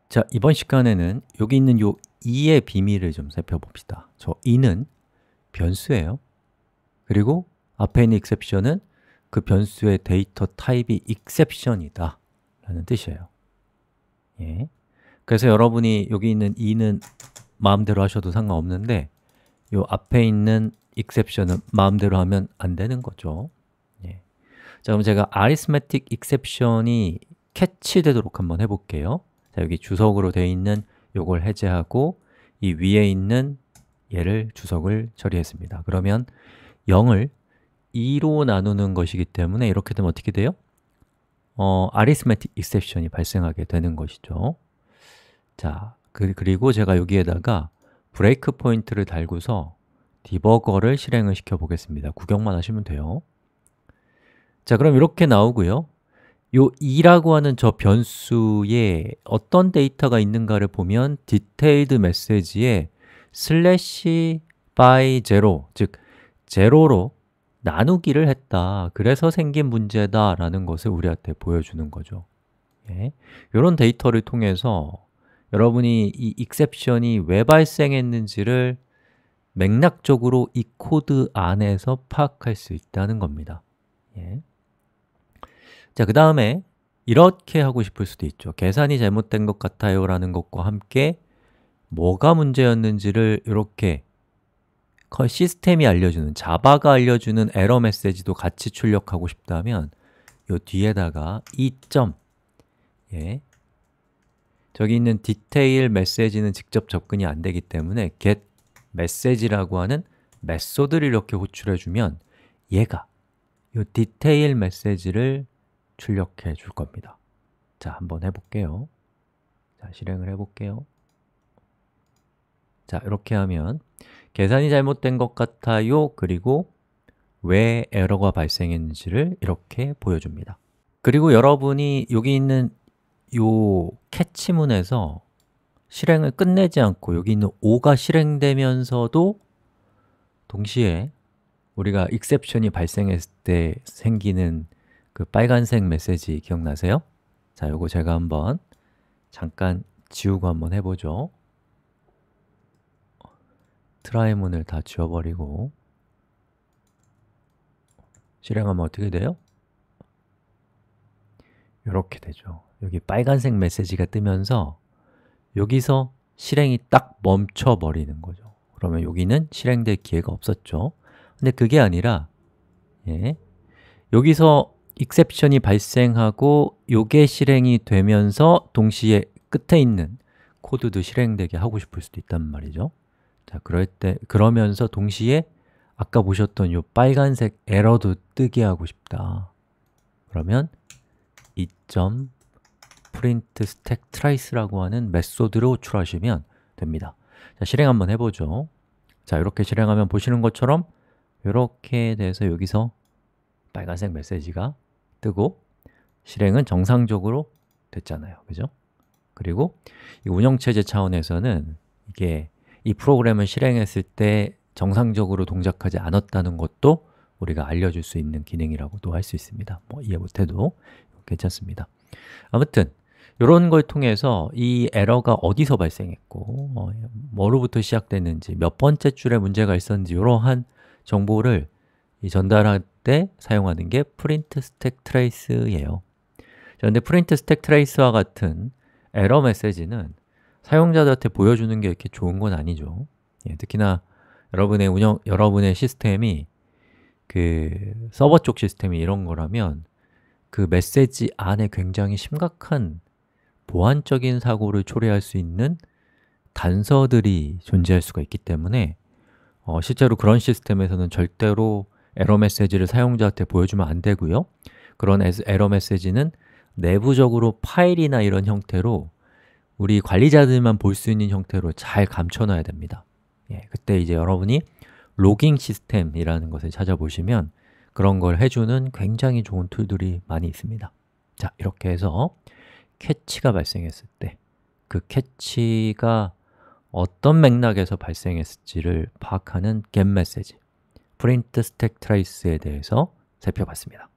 자, 이번 시간에는 여기 있는 요 2의 비밀을 좀 살펴봅시다. 저 2는 변수예요. 그리고 앞에 있는 exception은 그 변수의 데이터 타입이 exception이다 라는 뜻이에요. 예. 그래서 여러분이 여기 있는 2는 마음대로 하셔도 상관없는데 요 앞에 있는 exception은 마음대로 하면 안 되는 거죠. 예. 자, 그럼 제가 arithmetic exception이 캐치되도록 한번 해볼게요. 자, 여기 주석으로 되어 있는 요걸 해제하고 이 위에 있는 얘를 주석을 처리했습니다. 그러면 0을 2로 나누는 것이기 때문에 이렇게 되면 어떻게 돼요? arithmetic exception이 발생하게 되는 것이죠. 자, 그리고 제가 여기에다가 브레이크 포인트를 달고서 디버거를 실행을 시켜 보겠습니다. 구경만 하시면 돼요. 자, 그럼 이렇게 나오고요. 요 2라고 하는 저 변수에 어떤 데이터가 있는가를 보면 detailed message에 slash by 0, 즉 제로로 나누기를 했다. 그래서 생긴 문제다 라는 것을 우리한테 보여주는 거죠. 예. 이런 데이터를 통해서 여러분이 이 exception이 왜 발생했는지를 맥락적으로 이 코드 안에서 파악할 수 있다는 겁니다. 예. 자, 그 다음에 이렇게 하고 싶을 수도 있죠. 계산이 잘못된 것 같아요 라는 것과 함께 뭐가 문제였는지를 이렇게 시스템이 알려주는, 자바가 알려주는 에러 메시지도 같이 출력하고 싶다면 요 뒤에다가 예, 저기 있는 디테일 메시지는 직접 접근이 안 되기 때문에 get message라고 하는 메소드를 이렇게 호출해주면 얘가 요 디테일 메시지를 출력해 줄 겁니다. 자, 한번 해볼게요. 자, 실행을 해볼게요. 자, 이렇게 하면 계산이 잘못된 것 같아요. 그리고 왜 에러가 발생했는지를 이렇게 보여줍니다. 그리고 여러분이 여기 있는 요 캐치문에서 실행을 끝내지 않고 여기 있는 5가 실행되면서도 동시에 우리가 exception이 발생했을 때 생기는 그 빨간색 메시지 기억나세요? 자, 요거 제가 한번 잠깐 지우고 한번 해보죠. 트라이문을 다 지워버리고 실행하면 어떻게 돼요? 이렇게 되죠. 여기 빨간색 메시지가 뜨면서 여기서 실행이 딱 멈춰버리는 거죠. 그러면 여기는 실행될 기회가 없었죠. 근데 그게 아니라 여기서 exception이 발생하고 요게 실행이 되면서 동시에 끝에 있는 코드도 실행되게 하고 싶을 수도 있단 말이죠. 자, 그러면서 동시에 아까 보셨던 요 빨간색 에러도 뜨게 하고 싶다. 그러면 print stack trace라고 하는 메소드를 호출하시면 됩니다. 자, 실행 한번 해보죠. 자, 이렇게 실행하면 보시는 것처럼 이렇게 돼서 여기서 빨간색 메시지가 뜨고 실행은 정상적으로 됐잖아요. 그죠? 그리고 이 운영체제 차원에서는 이게 이 프로그램을 실행했을 때 정상적으로 동작하지 않았다는 것도 우리가 알려줄 수 있는 기능이라고도 할 수 있습니다. 뭐 이해 못해도 괜찮습니다. 아무튼 이런 걸 통해서 이 에러가 어디서 발생했고 뭐로부터 시작됐는지, 몇 번째 줄에 문제가 있었는지 이러한 정보를 전달할 때 사용하는 게 print stack trace예요. 그런데 print stack trace와 같은 에러 메시지는 사용자들한테 보여주는 게 이렇게 좋은 건 아니죠. 특히나 여러분의 시스템이 그 서버 쪽 시스템이 이런 거라면 그 메시지 안에 굉장히 심각한 보안적인 사고를 초래할 수 있는 단서들이 존재할 수가 있기 때문에 실제로 그런 시스템에서는 절대로 에러 메시지를 사용자한테 보여주면 안 되고요. 그런 에러 메시지는 내부적으로 파일이나 이런 형태로 우리 관리자들만 볼 수 있는 형태로 잘 감춰놔야 됩니다. 그때 이제 여러분이 로깅 시스템이라는 것을 찾아보시면 그런 걸 해주는 굉장히 좋은 툴들이 많이 있습니다. 자, 이렇게 해서 캐치가 발생했을 때 그 캐치가 어떤 맥락에서 발생했을지를 파악하는 get 메시지, print stack trace에 대해서 살펴봤습니다.